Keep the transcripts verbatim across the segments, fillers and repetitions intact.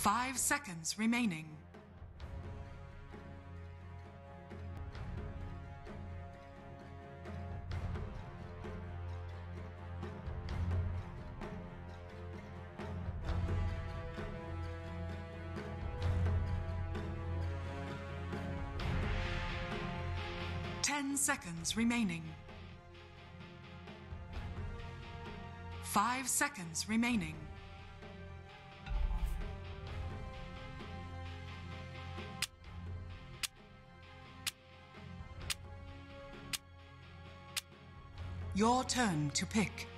Five seconds remaining. Ten seconds remaining. Five seconds remaining. Your turn to pick.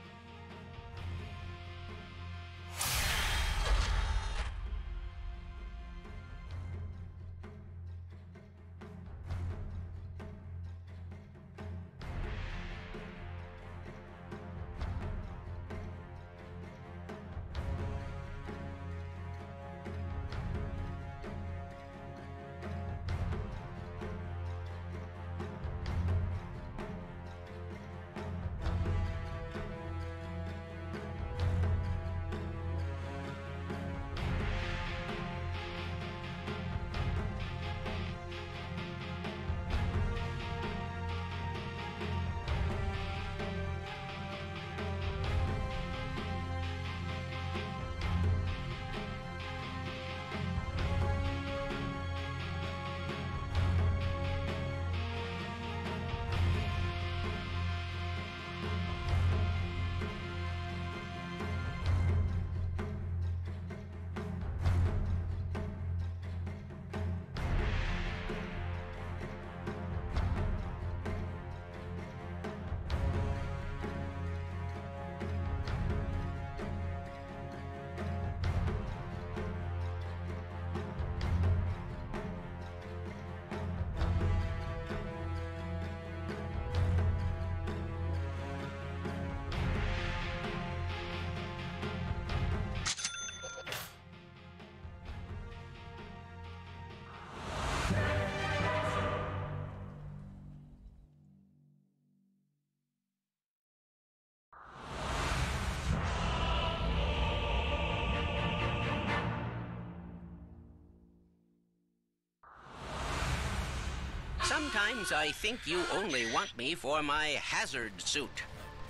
Sometimes I think you only want me for my hazard suit.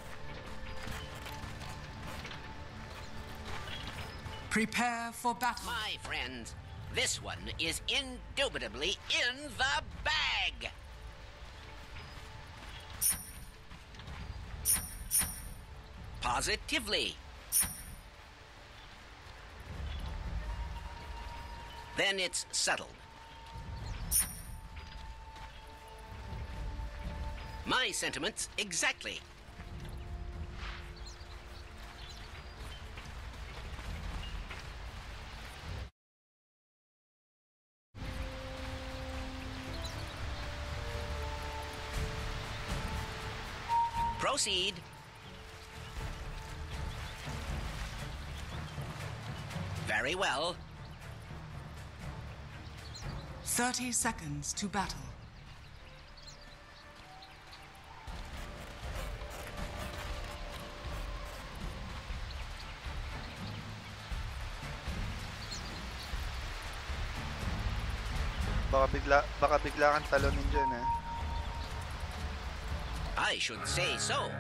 Prepare for battle. My friends, this one is indubitably in the bag. Positively. Then it's settled. My sentiments exactly. Proceed. Very well. Thirty seconds to battle. Baka bigla, baka bigla kang talonin dyan, eh. I should say so.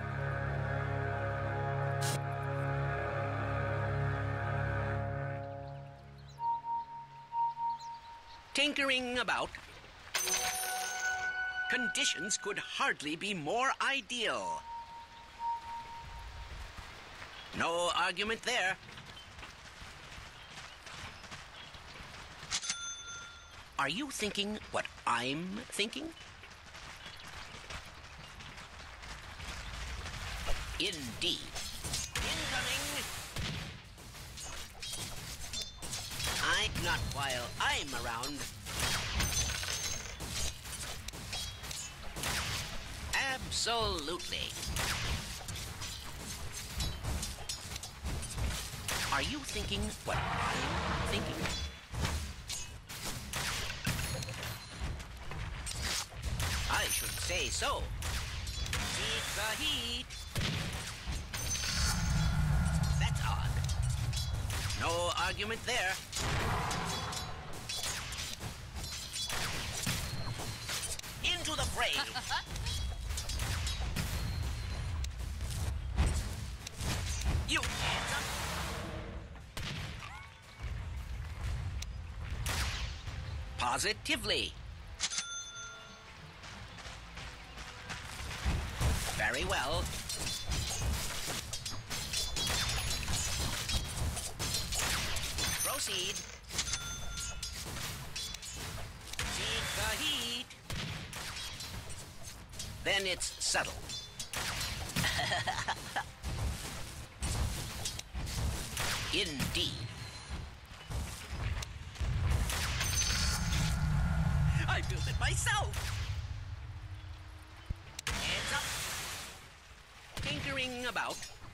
Tinkering about. Conditions could hardly be more ideal. No argument there. Are you thinking what I'm thinking? Indeed. Incoming! I not while I'm around. Absolutely. Are you thinking what I'm thinking? I should say so. Seek the heat. That's odd. No argument there. fray. You hands up. Positively. Very well. Proceed. Take the heat. Then it's subtle. Indeed. I built it myself. Heads up. Tinkering about.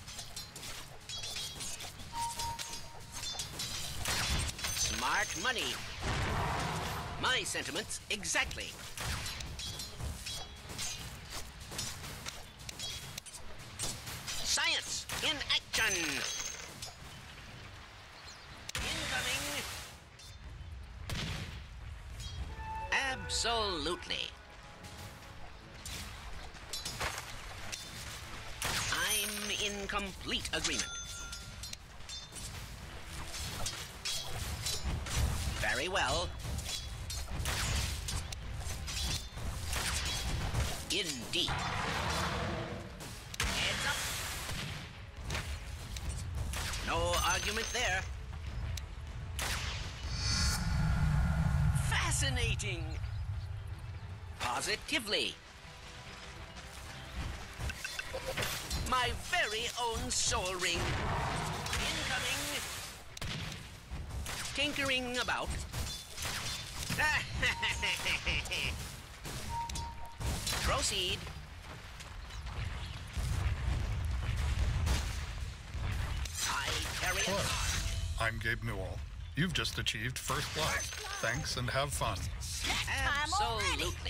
Smart money. My sentiments exactly. Science in action. Incoming. Absolutely. I'm in complete agreement. Very well. Indeed. Heads up. No argument there. Fascinating. Positively. My very own soul ring. Incoming. Tinkering about. Proceed. I carry Hello, it. I'm Gabe Newell. You've just achieved first blood. Thanks and have fun. Absolutely.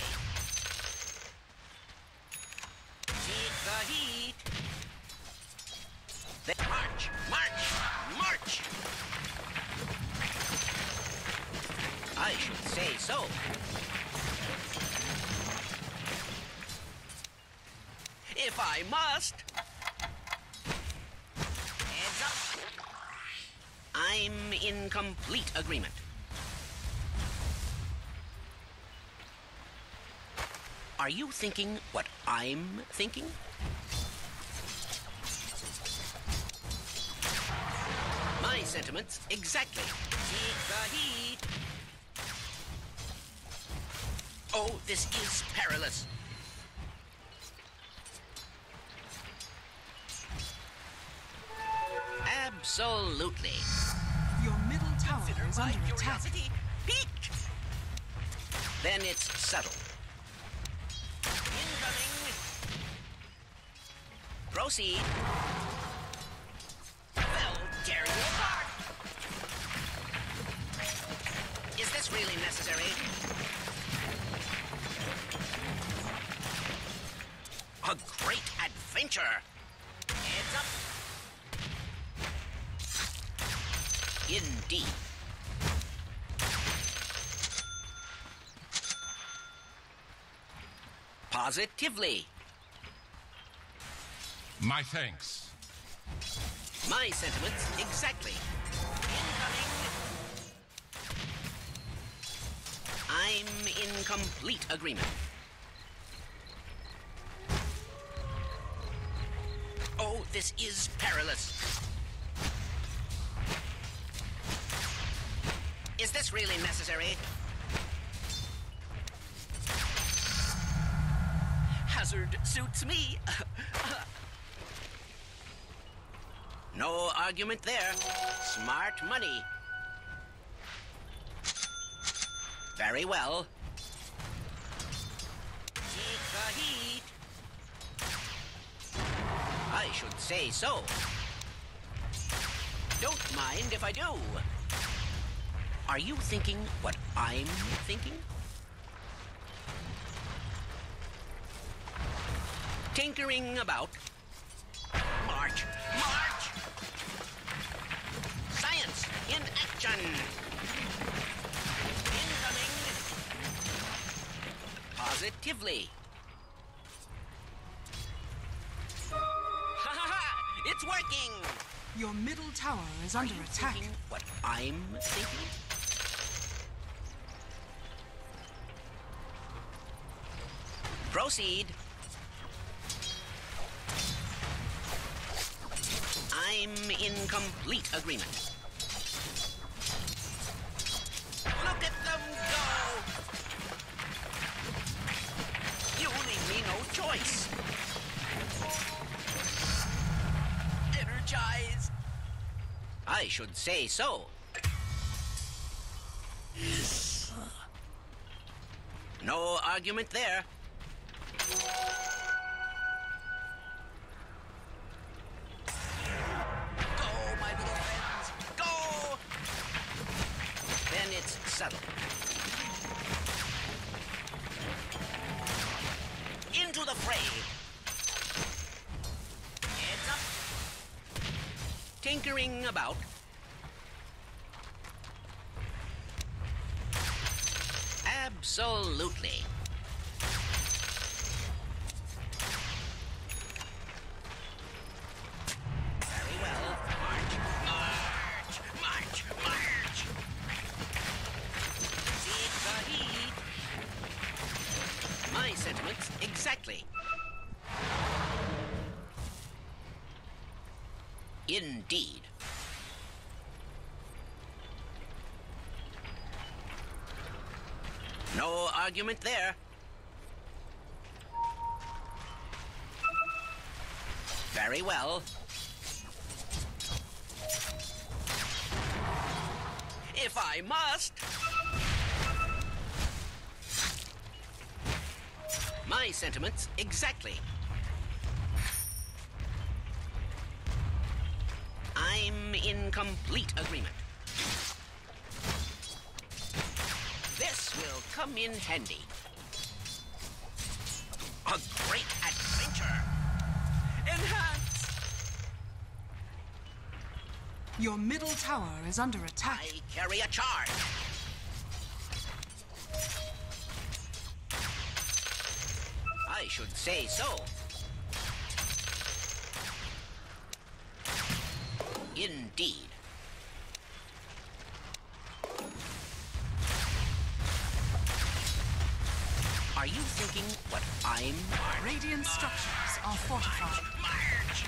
Take the heat. Then march, march, march. I should say so. If I must. Heads up. I'm in complete agreement. Are you thinking what I'm thinking? My sentiments exactly. Take the heat. Oh, this is perilous. Absolutely. Your middle tower Consider is my under attack. curiosity piqued. Then it's subtle. Incoming. Proceed. Well, tear you apart. Is this really necessary? A great adventure. Heads up. Indeed. Positively. My thanks. My sentiments exactly. Incoming. I'm in complete agreement. Oh, this is perilous. Is this really necessary? Hazard suits me. No argument there. Smart money. Very well. Take the heat. I should say so. Don't mind if I do. Are you thinking what I'm thinking? Tinkering about. March, march! Science in action! Incoming! Positively. It's working! Your middle tower is Are under you attack. thinking what I'm thinking? Proceed. I'm in complete agreement. Look at them go! You leave me no choice. Energized. I should say so. No argument there. Go, my little friends, go! Then it's settled. Into the fray. Heads up. Tinkering about. Absolutely. Very well. March, march, march, march. See the heat. My sentiments exactly. Indeed. No argument there. Very well. If I must. My sentiments exactly. I'm in complete agreement. This will come in handy. A great adventure. Enhance. Your middle tower is under attack. I carry a charge. I should say so. Indeed. Are you thinking what I'm... Radiant structures are fortified. March!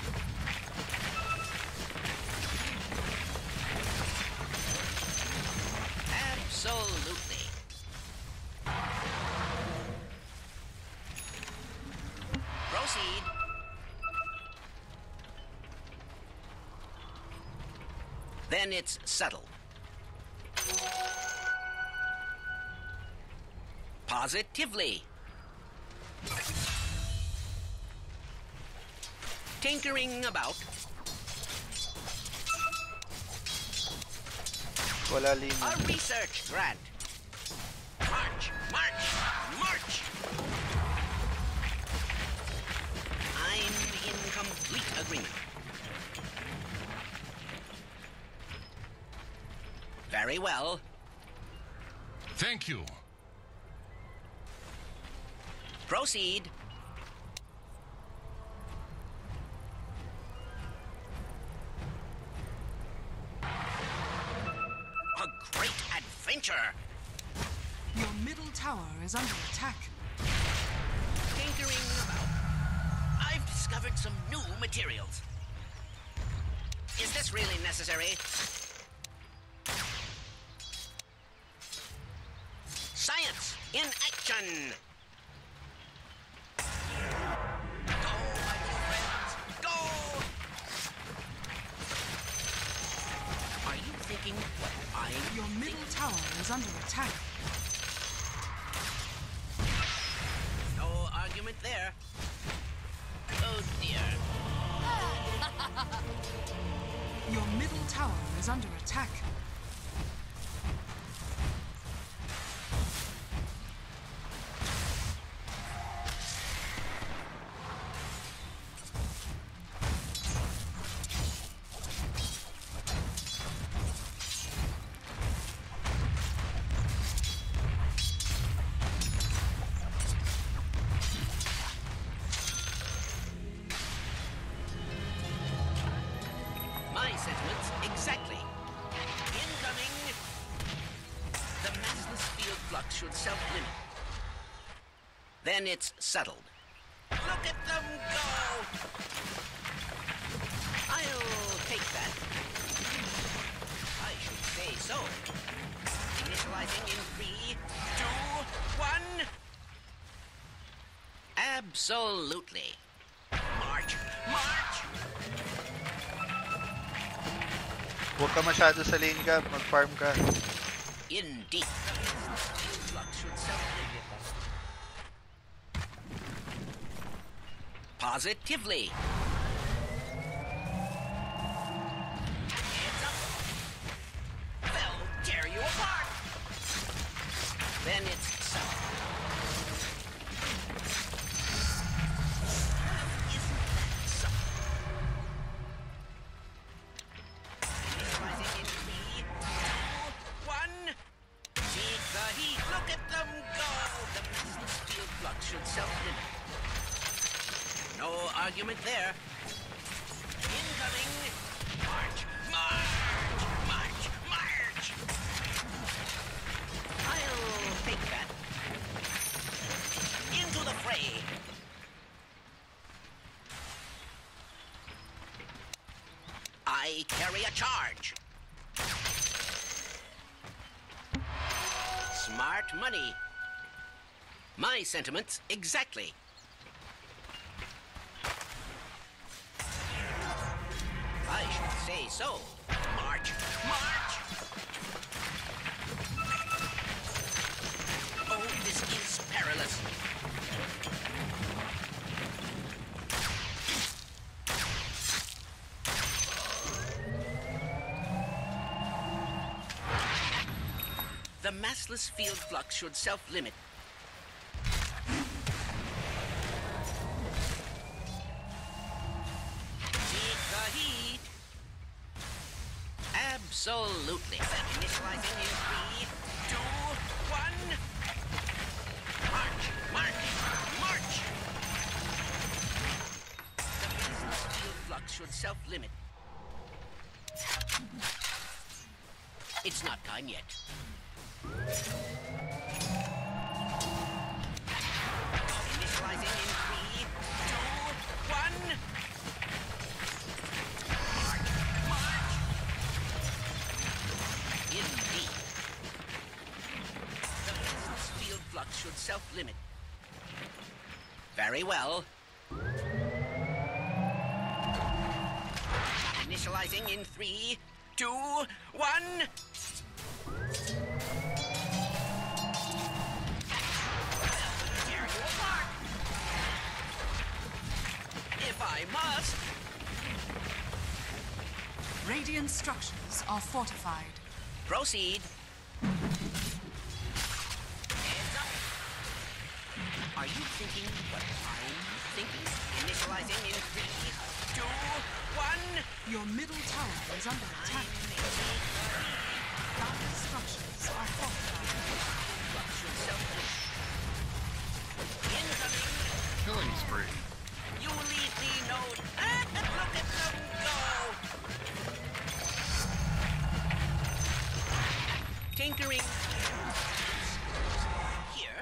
Absolutely. Proceed. Then it's settled. Positively. Tinkering about. Wala linya. A research grant. March, march, march. I'm in complete agreement. Very well. Thank you. Proceed. A great adventure. Your middle tower is under attack. Tinkering about. I've discovered some new materials. Is this really necessary? Science in action. Go, my little friends, go! Are you thinking what I... Your middle tower is under attack. No argument there. Oh dear. Your middle tower is under attack. exactly. Incoming. The massless field flux should self-limit. Then it's settled. Look at them go! I'll take that. I should say so. Initializing in three, two, one. Absolutely. March! March! Huwag ka masyado sa lane ka, mag-farm ka. Indeed. Field flux should self-limit. Positively. Heads up. They'll tear you apart. Then it's south. Isn't that something? Initializing in three, two, one. Take the heat. Look at them go. The massless field flux should self-limit. No argument there. Incoming. March! March! March! March! I'll take that. Into the fray. I carry a charge. Smart money. My sentiments exactly. I should say so. March! March! Oh, this is perilous. The massless field flux should self-limit. Take the heat. Absolutely. Initializing in three, two, one. March! March! March! The massless field flux should self-limit. It's not time yet. Initializing in three, two, one. March! March! Indeed. The massless field flux should self-limit. Very well. Initializing in three, two, one. Tear you apart. If I must. Radiant structures are fortified. Proceed. Heads up. Are you thinking what I'm thinking? Initializing in three, two, one. Your middle tower is under attack. Dire structures are fortified. Incoming. Killing spree. You leave me no. Ah, look at them go. Tinkering. Here.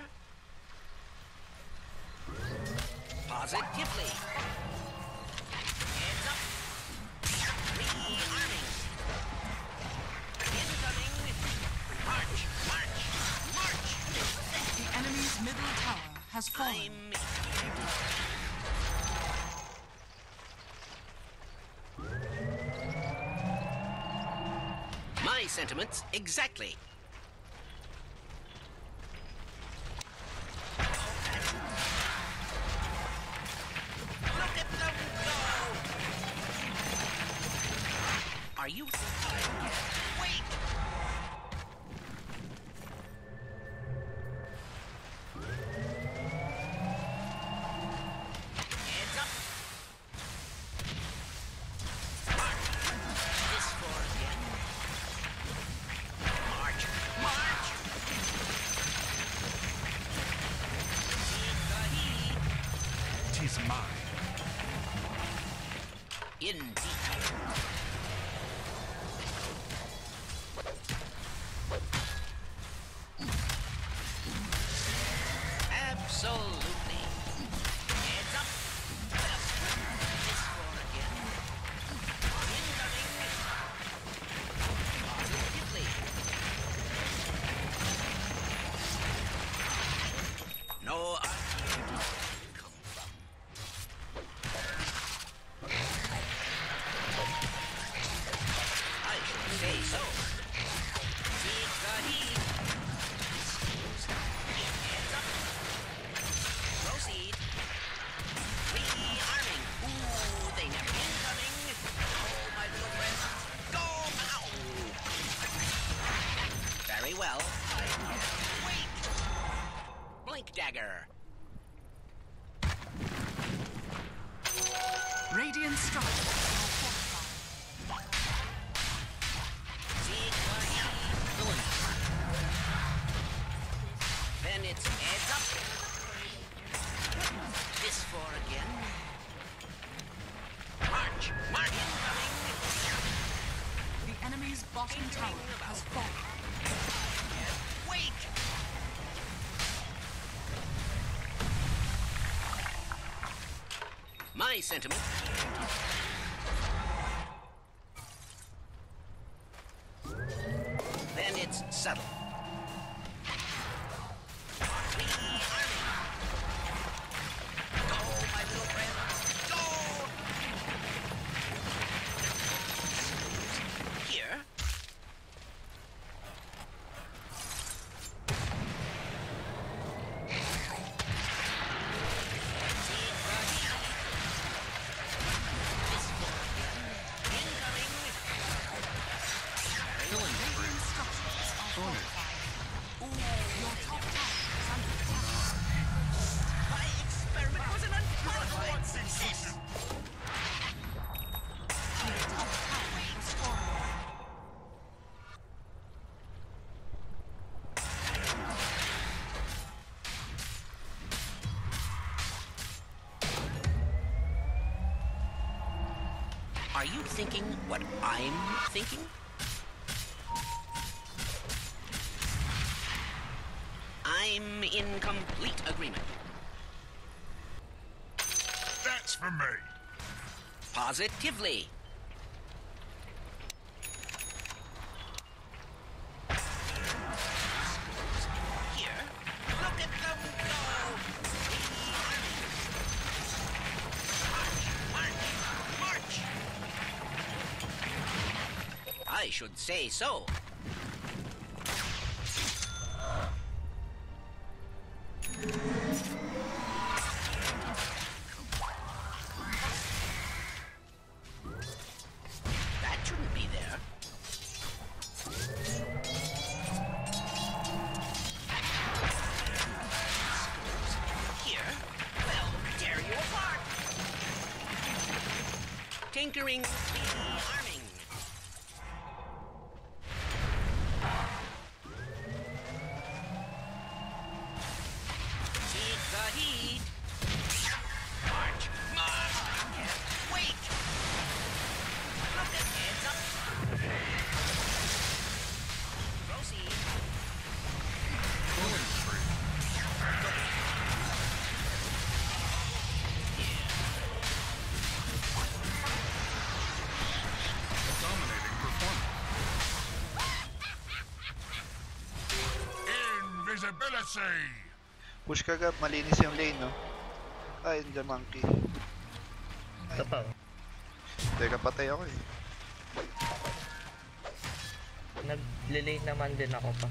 Positively. Heads up. Rearming. Incoming. March, march, march. The enemy's middle tower has fallen. I'm My sentiments exactly. Look at them go! Are you thinking? Wait! Heads up! March! This for again. March! March! Take the heat. Tis mine. Indeed. Absolutely. Heads up. This floor again. Incoming. Positively. No idea come from. I should say so. Take the heat. Heads up. Proceed. Rearming. Ooh, they never incoming. Oh, my little friend. Go now. Very well. I wait. Blink dagger. Radiant structures are fortified. Seek the heat. Then it's heads up. This four again. March! March! Incoming! The enemy's bottom tower has fallen. Wait! My sentiment. Then it's subtle. Rearming. Go, my little friend. Go! Here. Radiant structures are fortified. Your top tower is under attack. My experiment was an unqualified success. Your top tower has fallen. Are you thinking what I'm thinking? I'm in complete agreement. That's for me. Positively. Here. Look at them go! March! March! March! I should say so. That shouldn't be there. Here? Well, tear you apart. Tinkering, rearming. Take the heat. March, march. Wait. Look at heads up. Proceed. Dominating performance. Invisibility. Push ka Gab, malinis yung lane, no? Ay, the monkey. Ito pa. Teka, patay ako eh. Nag-late naman din ako pa.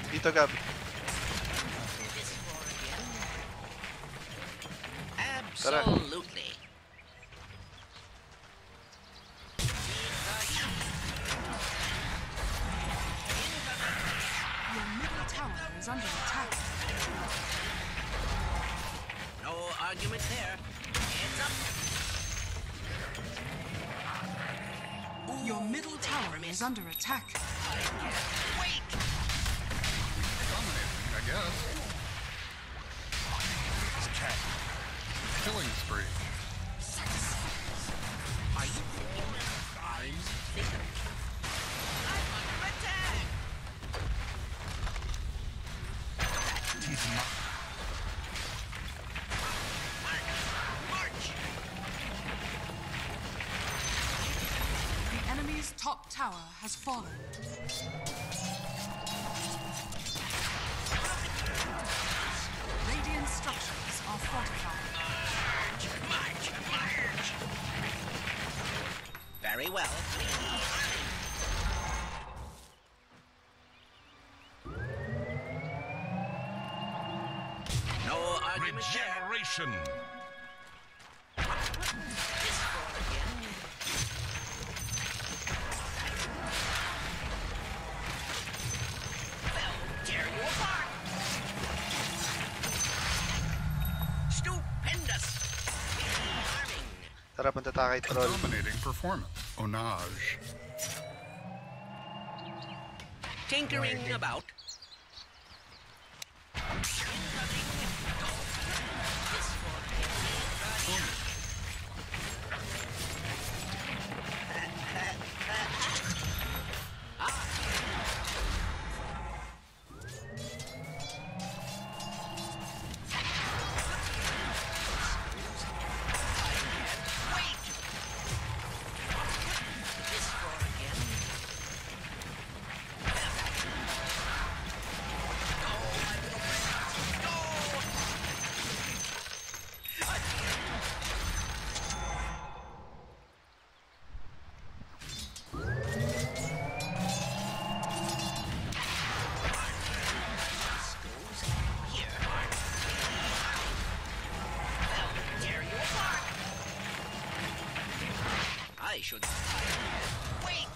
Dito, Gab. This floor again? Tara. Absolutely. Your middle tower is under attack. No argument there. Heads up. Your middle tower is under attack. Wait. Dominating, I guess. Killing spree. Are you thinking? I'm thinking. I'm under attack. March. March. The enemy's top tower has fallen. Radiant structures are fortified. March. March. Very well. No argument there. Regeneration. This floor again. They'll tear you apart. Stupendous. Charming. Tara, punta tayo kay A Troll. dominating performance. Onage. Tinkering about. This floor again. Wait! This floor again. No, my little friend. No! This goes here. They'll tear you apart. I should. Wait!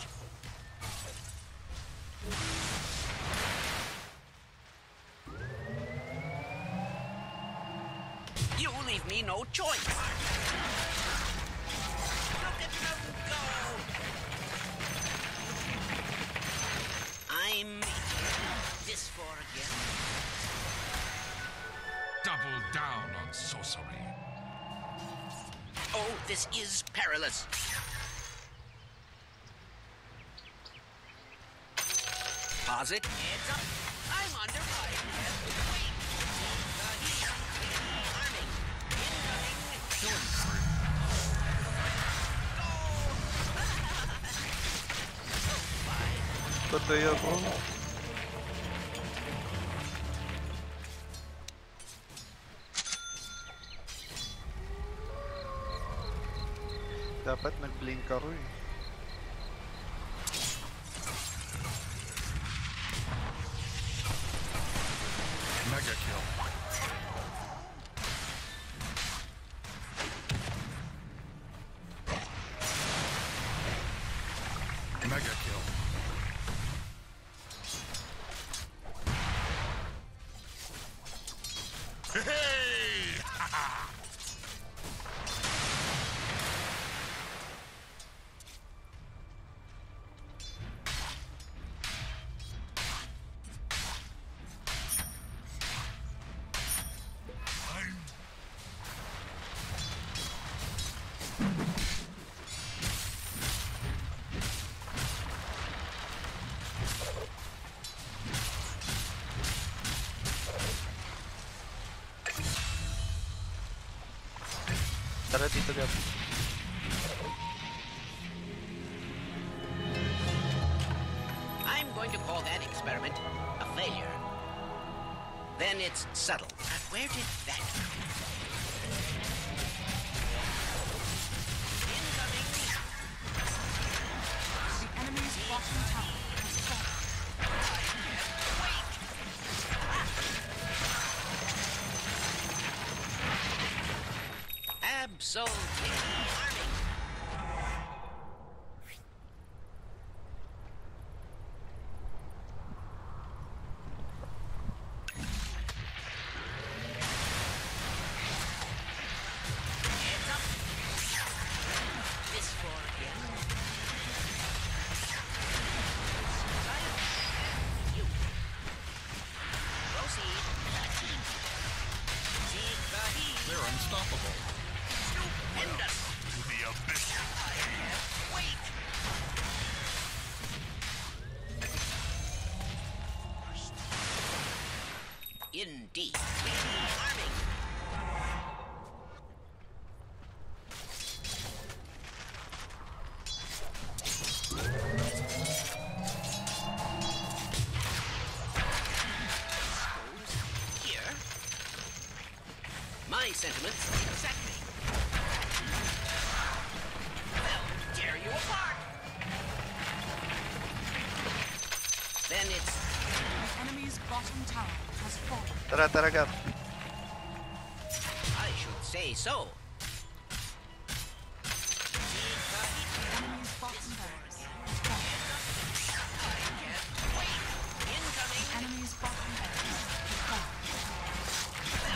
You leave me no choice. Look at them go. I'm this for again. Double down on sorcery. Oh, this is perilous. Pause it. Heads up. I'm under fire. Wait. Arming. Incoming. Killing spree. Totoo ako. Dapat nag-blink ako eh. Mega kill. Mega kill. Hey! I'm Tara dito, Gab. I'm going to call that experiment a failure. Then it's subtle. But where did that come from? Incoming. The enemy's bottom tower has fallen. Wait! so arming. Heads up. This floor again. You. Proceed. See the heat. They're unstoppable. Stupendous. To the abyss. Wait. Indeed. Arming. Here. My sentiments exactly. Well, tear you apart. Then it's The enemy's bottom tower has fallen. Tara, tara, Gab. I should say so. The enemy's bottom barracks has fallen. Incoming. The enemy's bottom barracks has fallen.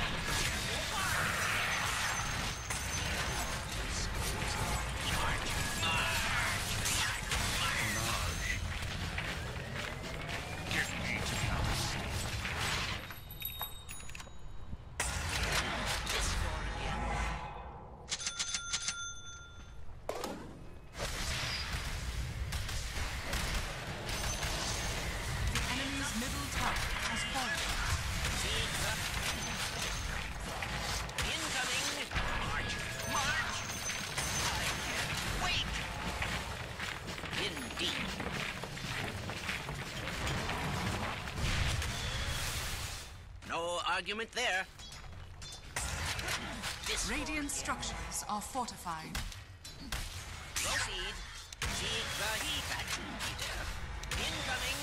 Give me to the abyss. This floor again. The enemy's middle tower has fallen. See the incoming. March, march. I can't wait. Indeed. No argument there. This Radiant structures are fortified. proceed. See the heat. That should be there. Incoming.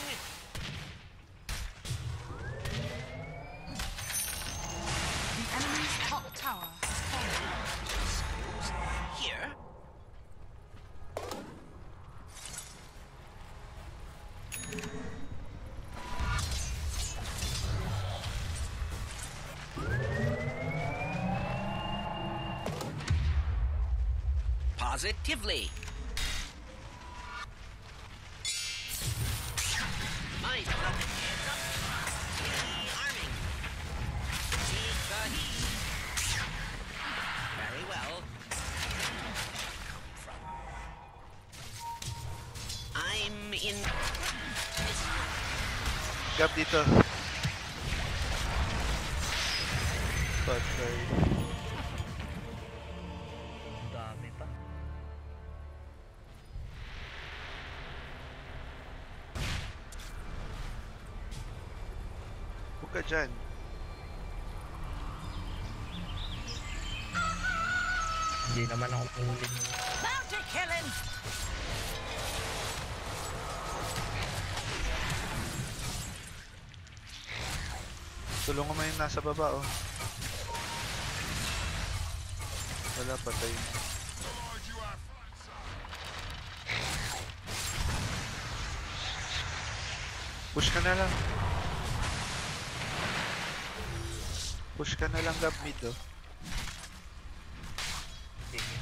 The enemy's top tower has fallen. Here. Positively. My beloved heads up. Arming. See the heat. Very well. Come from. I'm in. This Gab dito. Patay. Ang dami pa. Huwag ka dyan. Hindi naman ako ulit. Bounty killing! Tulungan mo yung nasa baba, oh. Wala, patay. Lord, you are fine, sir. Push ka na lang. Push ka na lang, Gab, mid, oh. Sige.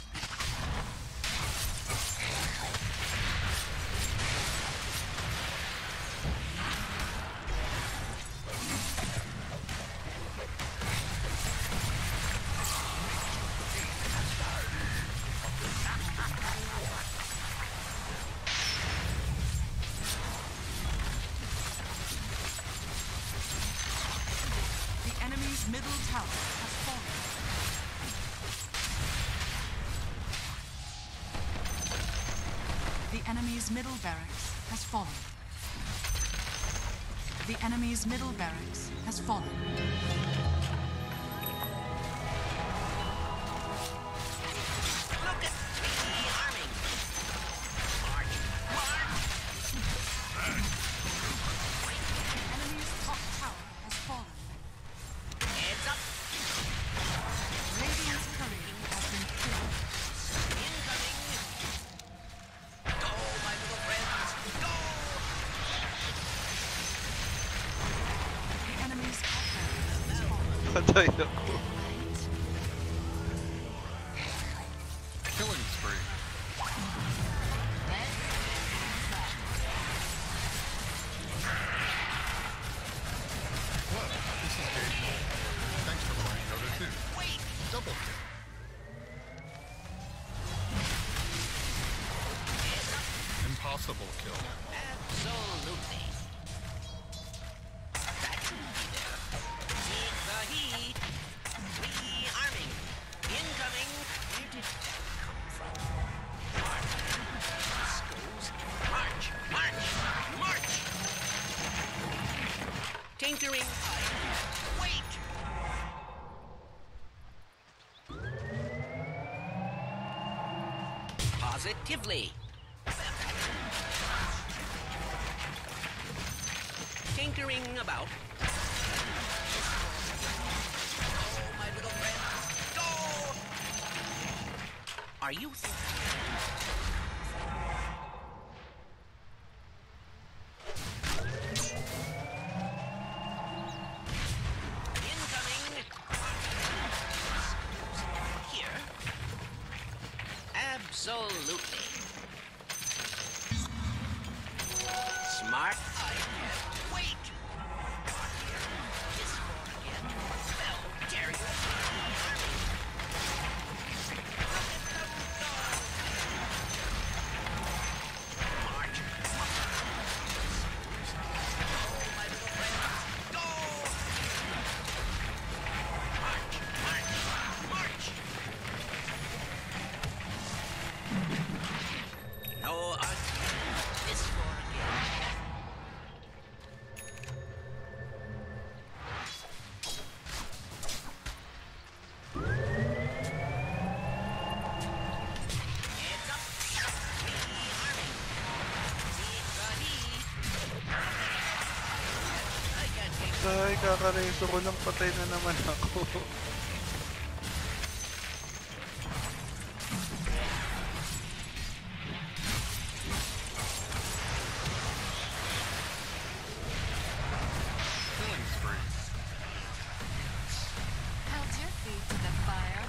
The enemy's middle tower has fallen. The enemy's middle barracks has fallen. The enemy's middle barracks has fallen. look at me arming. March, march. The enemy's top tower has fallen. Heads up. Radiant's courier has been Patay ako. Killing spree. What? This is Gabe. Thanks for playing Dota two. Wait! Double kill. Impossible kill. Absolutely. That should be there. Take the heat. Rearming. Incoming. Where did that come from? March. Schools. March. March. March. Tinkering. Wait. Positively. Tinkering about. Oh, my little friend. Go! Are you incoming? Here. Absolutely. Smart. Wait! This for again. Well, dare you? March. Oh, my little friend. Go! March, march, march! No, uh, this for again. Heads up. Rearming. Take the heat. I can't take Ay, kakareso ko lang, patay na naman ako. Killing spree. Held your feet to the fire.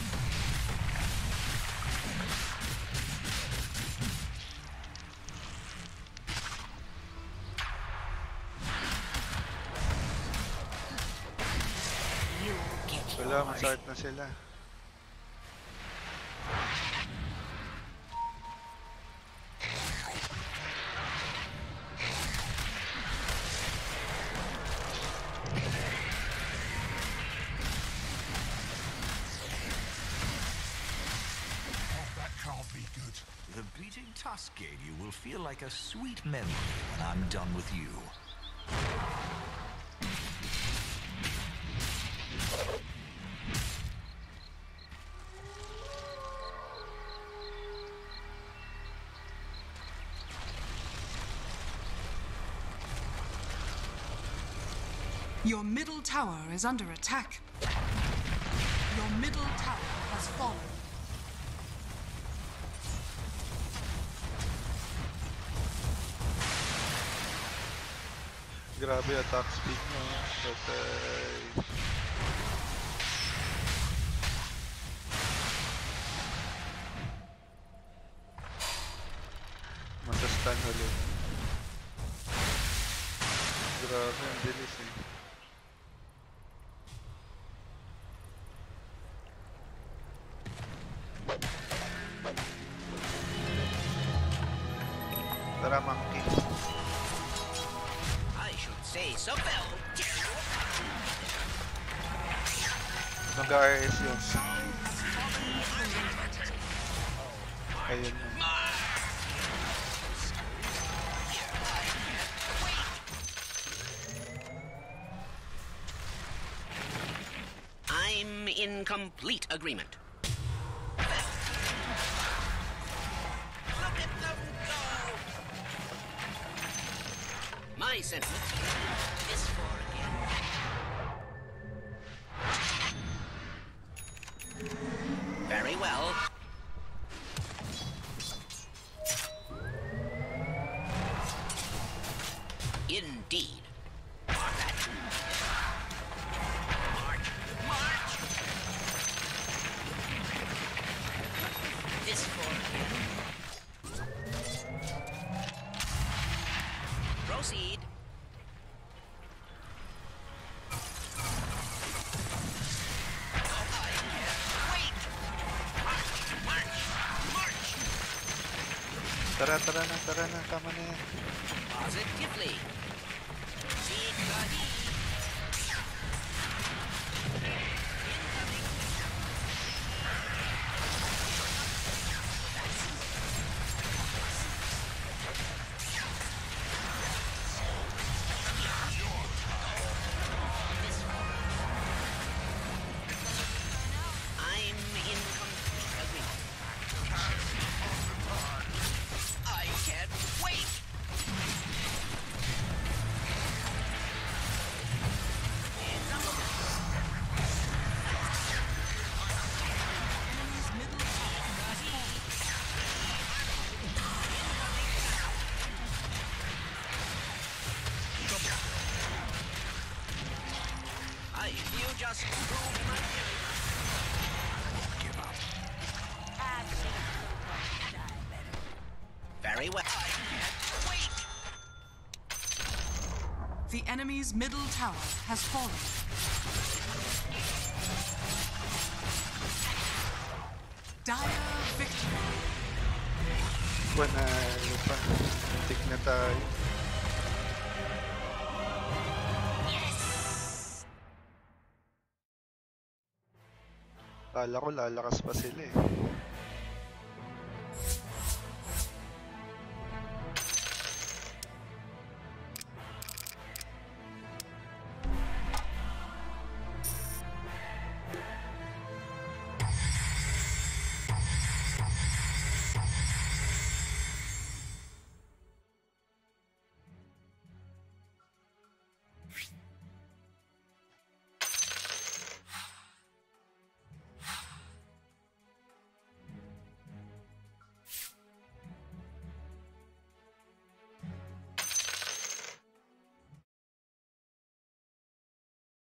Wala, masakit na sila. That can't be good. The beating Tusk gave you will feel like a sweet memory when I'm done with you. Your middle tower is under attack. Your middle tower has fallen. Grabe attack speed mo. Patay. Masastan ulit. Grabe, ang bilis eh. Tara, monkey. I should say so. Well, dare you? Nag-R S yun. Ayun yun. I'm in complete agreement. Look at them go! My sentiment is for again. Very well. Indeed. Mark that. March, Tara, tara na, tara na. Tama na yan. Positively. Seek the heat. I'm in complete agreement. I can't wait! Enemy's middle tower has fallen. I, you just proved my theory. Give up. Very well. I can't wait! The enemy's middle tower has fallen. Dire victory. Panalo pa. Tik na tayo. Kala ko lalakas pa sila eh.